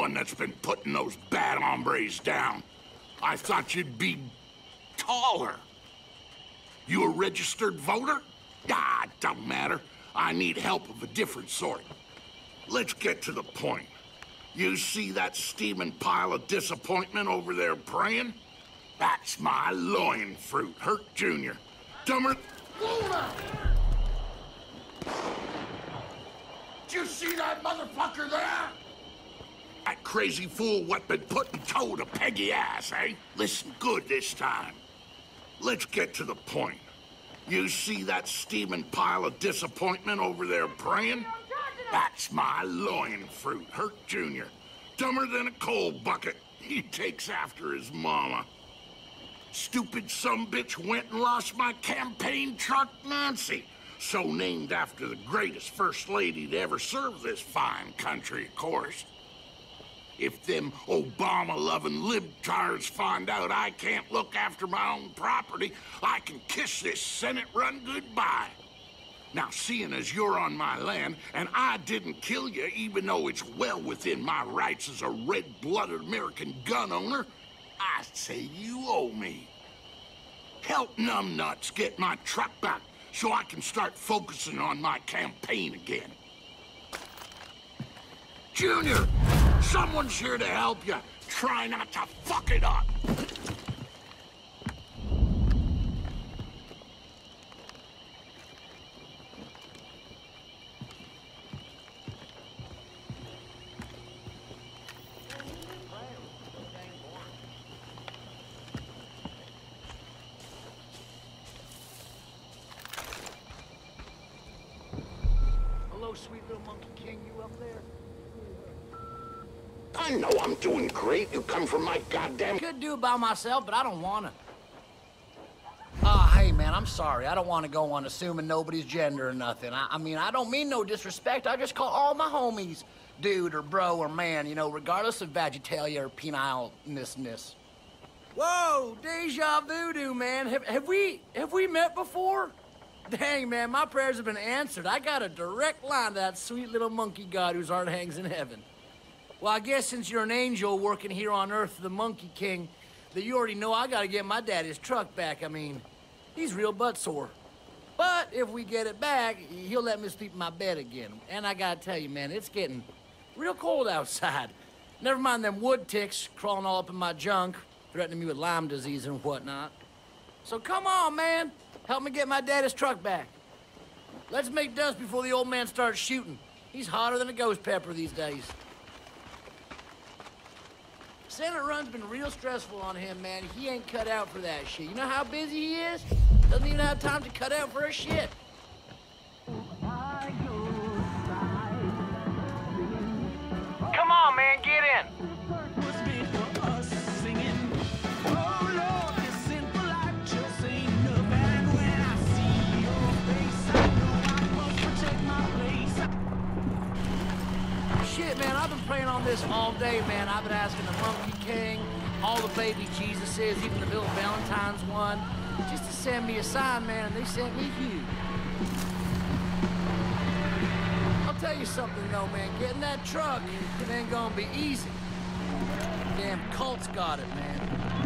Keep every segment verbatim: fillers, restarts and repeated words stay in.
one that's been putting those bad hombres down. I thought you'd be taller. You a registered voter? Ah, it don't matter. I need help of a different sort. Let's get to the point. You see that steaming pile of disappointment over there praying? That's my loin fruit, Hurt Junior Dumber... Did you see that motherfucker there? That crazy fool what been putting toe to Peggy ass, eh? Listen good this time. Let's get to the point. You see that steaming pile of disappointment over there praying? That's my loin fruit, Hurt Junior Dumber than a coal bucket. He takes after his mama. Stupid sumbitch went and lost my campaign truck, Nancy. So named after the greatest first lady to ever serve this fine country, of course. If them Obama-loving libtards find out I can't look after my own property, I can kiss this Senate run goodbye. Now, seeing as you're on my land, and I didn't kill you even though it's well within my rights as a red-blooded American gun owner, I say you owe me. Help numbnuts get my truck back so I can start focusing on my campaign again. Junior, someone's here to help you. Try not to fuck it up. Sweet little monkey king, you up there? I know I'm doing great. You come from my goddamn... Could do it by myself, but I don't wanna. Oh, hey, man, I'm sorry. I don't want to go on assuming nobody's gender or nothing. I, I mean, I don't mean no disrespect. I just call all my homies dude or bro or man, you know, regardless of vegetalia or penile-ness-ness. Whoa, deja voodoo, man. Have, have we, have we met before? Dang, man, my prayers have been answered. I got a direct line to that sweet little monkey god whose heart hangs in heaven. Well, I guess since you're an angel working here on Earth, the Monkey King, that you already know I gotta get my daddy's truck back. I mean, he's real butt sore. But if we get it back, he'll let me sleep in my bed again. And I gotta tell you, man, it's getting real cold outside. Never mind them wood ticks crawling all up in my junk, threatening me with Lyme disease and whatnot. So come on, man. Help me get my daddy's truck back. Let's make dust before the old man starts shooting. He's hotter than a ghost pepper these days. Senate run's been real stressful on him, man. He ain't cut out for that shit. You know how busy he is? Doesn't even have time to cut out for a shit. Come on, man, get in. Shit, man, I've been praying on this all day, man. I've been asking the Monkey King, all the baby Jesuses, even the Bill Valentine's one, just to send me a sign, man, and they sent me you. I'll tell you something, though, man. Getting that truck, it ain't gonna be easy. Damn cult's got it, man.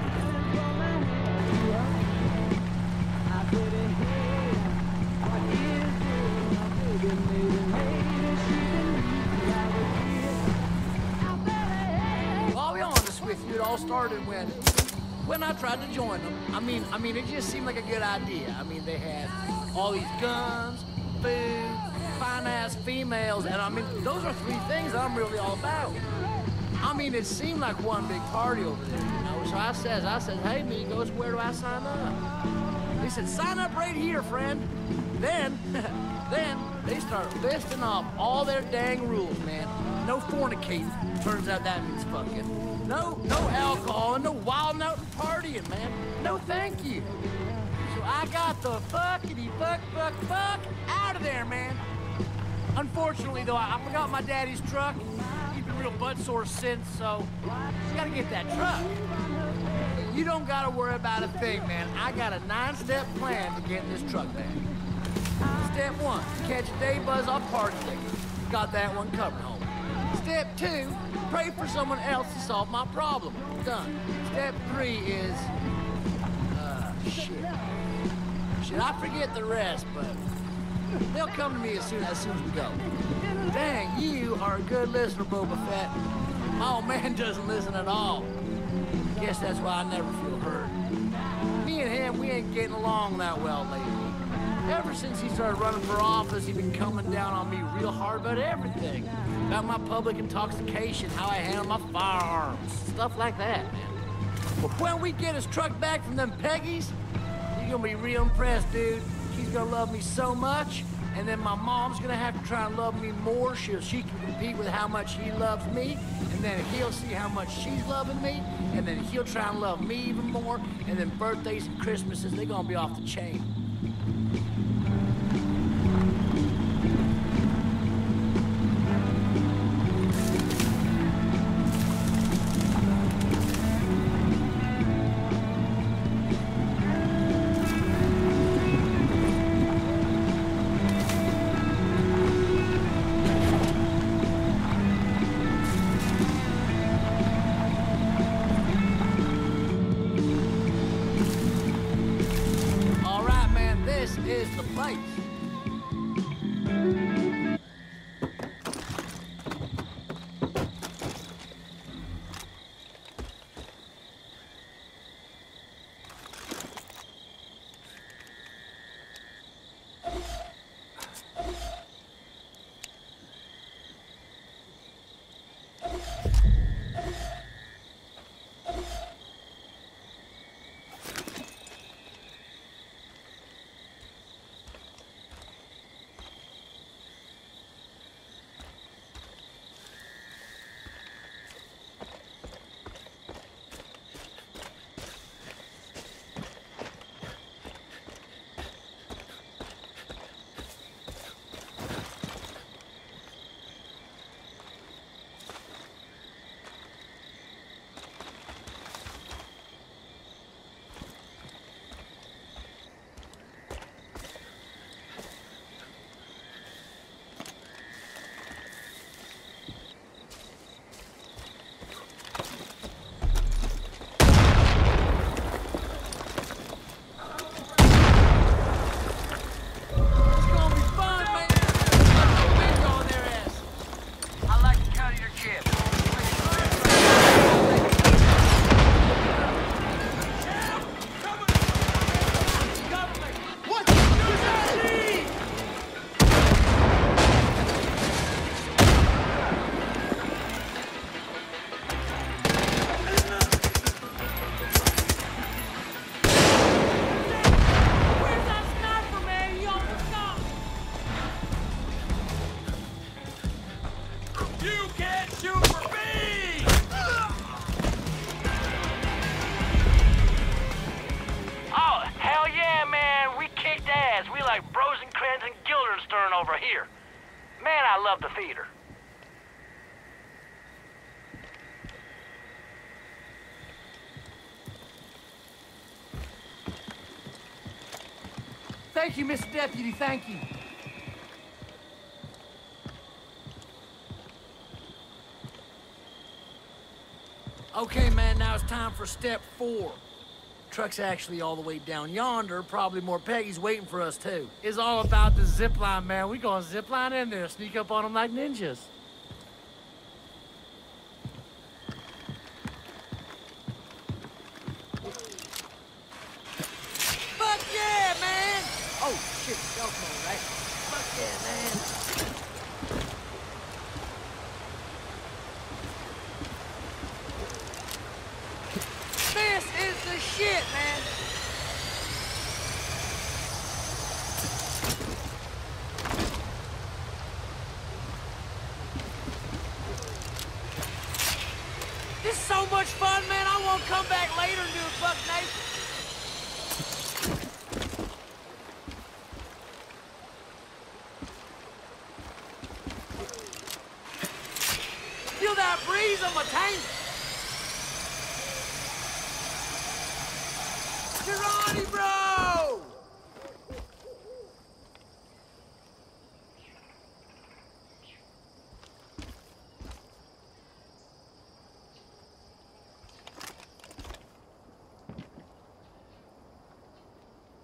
With you, it all started when, when I tried to join them. I mean, I mean, it just seemed like a good idea. I mean, they had all these guns, food, fine-ass females, and I mean, those are three things I'm really all about. I mean, it seemed like one big party over there, you know. So I says, I said, hey, amigos, where do I sign up? They said, sign up right here, friend. Then, then they start listing off all their dang rules, man. No fornicating. Turns out that means fucking. No, no alcohol and no wild out and partying, man. No thank you. So I got the fuckity fuck fuck fuck out of there, man. Unfortunately, though, I, I forgot my daddy's truck. He's been real butt sore since, so you gotta get that truck. You don't gotta worry about a thing, man. I got a nine-step plan to getting this truck back. Step one, catch a day buzz off party tickets. Got that one covered, homie. Step two, pray for someone else to solve my problem. Done. Step three is... Uh, shit. Shit, I forget the rest, but they'll come to me as soon as, soon as we go. Dang, you are a good listener, Boba Fett. My old man doesn't listen at all. Guess that's why I never feel heard. Me and him, we ain't getting along that well lately. Ever since he started running for office, he's been coming down on me real hard about everything. About my public intoxication, how I handle my firearms, stuff like that, man. But when we get his truck back from them Peggies, you're gonna be real impressed, dude. She's gonna love me so much, and then my mom's gonna have to try and love me more so she can compete with how much he loves me, and then he'll see how much she's loving me, and then he'll try and love me even more, and then birthdays and Christmases, they're gonna be off the chain. Is the place. Over here. Man, I love the theater. Thank you, Mister Deputy, thank you. Okay, man, now it's time for step four. Truck's actually all the way down yonder. Probably more Peggy's waiting for us, too. It's all about the zipline, man. We gonna zipline in there, sneak up on them like ninjas. Fuck yeah, man! Oh, shit, stealth mode, right? Fuck yeah, man. This is the shit, man! This is so much fun, man! I won't come back later and do it buck naked. Feel that breeze on my tank? Karate, bro!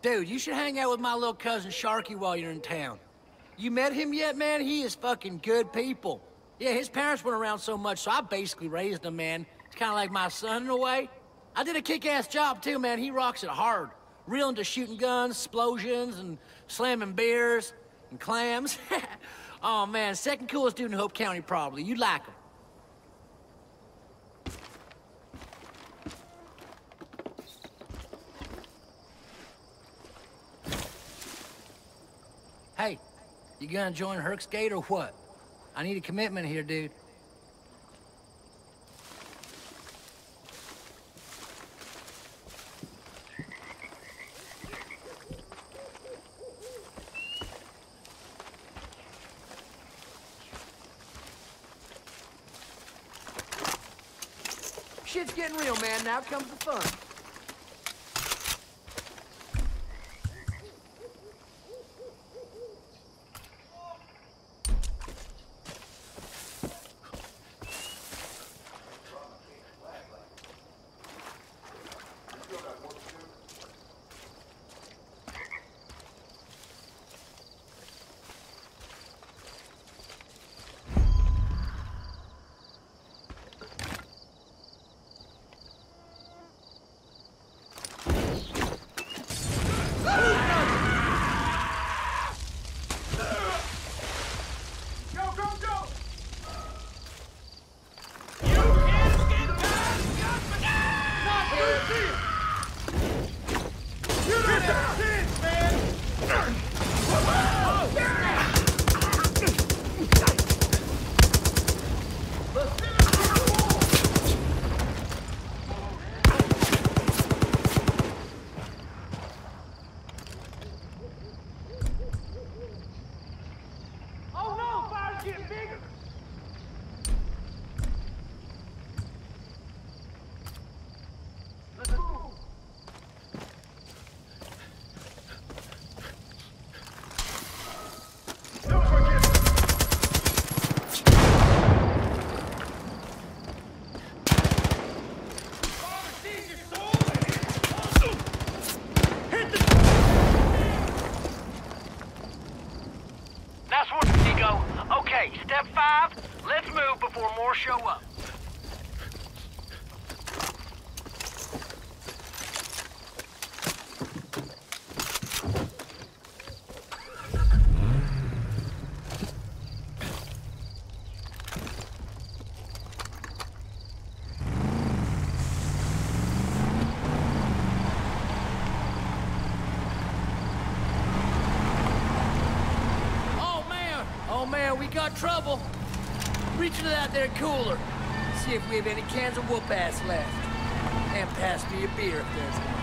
Dude, you should hang out with my little cousin Sharky while you're in town. You met him yet, man? He is fucking good people. Yeah, his parents weren't around so much, so I basically raised him, man. He's kind of like my son in a way. I did a kick-ass job, too, man. He rocks it hard. Real into shooting guns, explosions, and slamming beers, and clams. Oh, man, second coolest dude in Hope County, probably. You'd like him. Hey, you gonna join Herc's Gate or what? I need a commitment here, dude. Shit's getting real, man. Now comes the fun. Step five, let's move before more show up. We got trouble. Reach into that there cooler. See if we have any cans of whoop-ass left. And pass me a beer if there's one.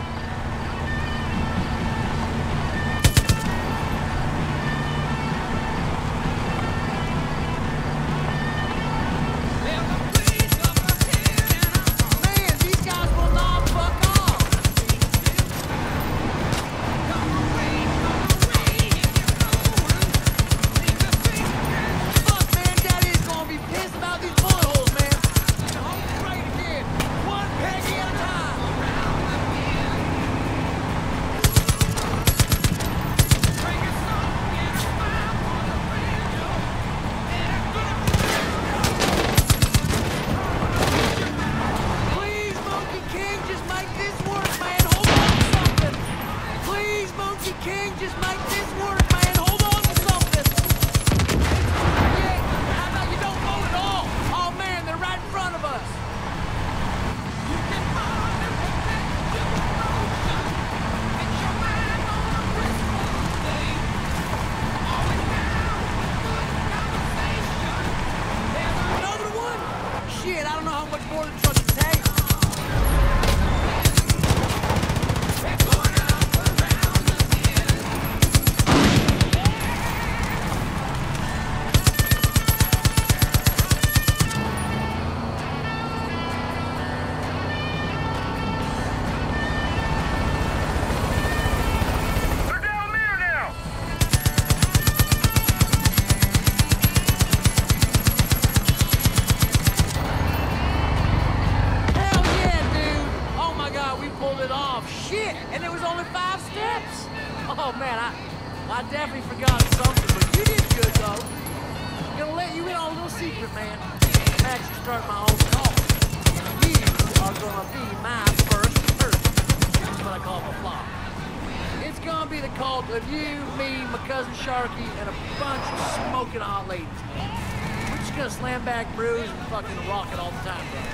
definitely forgot something, but you did good, though. I'm gonna let you in on a little secret, man. I'm actually starting my own cult. You are gonna be my first person. That's what I call my flock. It's gonna be the cult of you, me, my cousin Sharky, and a bunch of smoking hot ladies, man. We're just gonna slam back, bruise, and fucking rock it all the time, bro.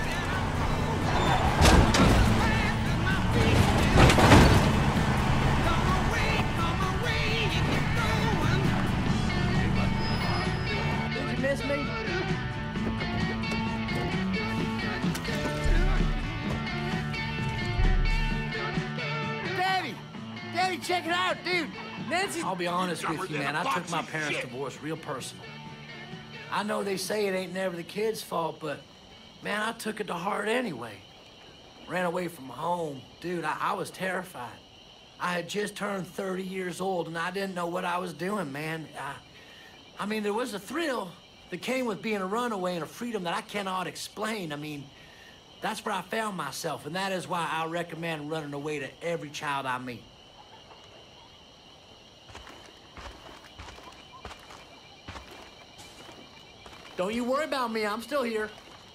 Did you miss me? Daddy! Daddy, check it out, dude! Nancy... I'll be honest with you, man. I took my parents' divorce real personal. I know they say it ain't never the kid's fault, but, man, I took it to heart anyway. Ran away from home. Dude, I, I was terrified. I had just turned thirty years old, and I didn't know what I was doing, man. I, I mean, there was a thrill that came with being a runaway and a freedom that I cannot explain. I mean, that's where I found myself, and that is why I recommend running away to every child I meet. Don't you worry about me, I'm still here.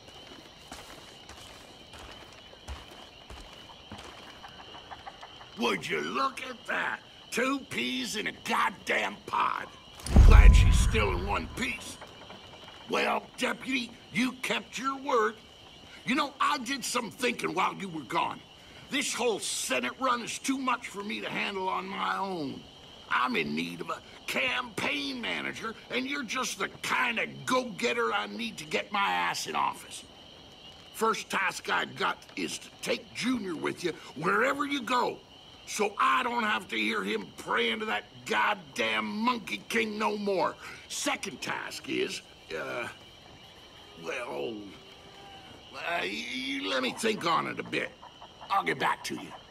Would you look at that? Two peas in a goddamn pod. Glad she's still in one piece. Well, Deputy, you kept your word. You know, I did some thinking while you were gone. This whole Senate run is too much for me to handle on my own. I'm in need of a campaign manager, and you're just the kind of go-getter I need to get my ass in office. First task I got is to take Junior with you wherever you go, so I don't have to hear him praying to that goddamn Monkey King no more. Second task is, uh, well, uh, you let me think on it a bit. I'll get back to you.